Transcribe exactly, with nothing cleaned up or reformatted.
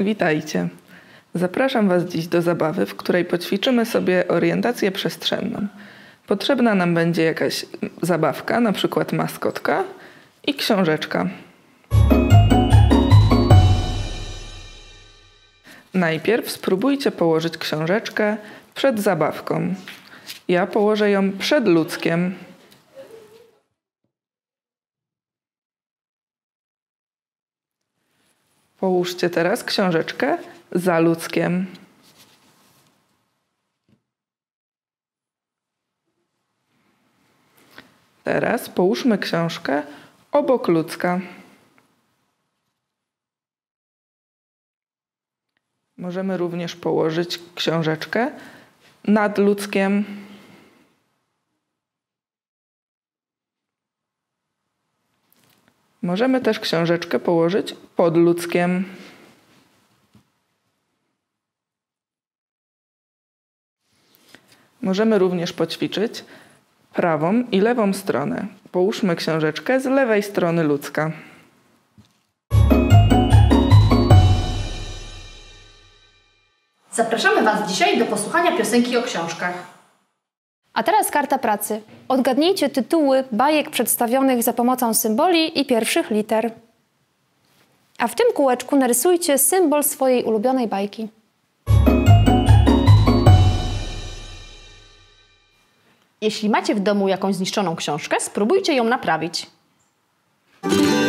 Witajcie. Zapraszam Was dziś do zabawy, w której poćwiczymy sobie orientację przestrzenną. Potrzebna nam będzie jakaś zabawka, na przykład maskotka i książeczka. Najpierw spróbujcie położyć książeczkę przed zabawką. Ja położę ją przed ludzkiem. Połóżcie teraz książeczkę za ludzkiem. Teraz połóżmy książkę obok ludzka. Możemy również położyć książeczkę nad ludzkiem. Możemy też książeczkę położyć pod ludzkiem. Możemy również poćwiczyć prawą i lewą stronę. Połóżmy książeczkę z lewej strony ludzka. Zapraszamy Was dzisiaj do posłuchania piosenki o książkach. A teraz karta pracy. Odgadnijcie tytuły bajek przedstawionych za pomocą symboli i pierwszych liter. A w tym kółeczku narysujcie symbol swojej ulubionej bajki. Jeśli macie w domu jakąś zniszczoną książkę, spróbujcie ją naprawić.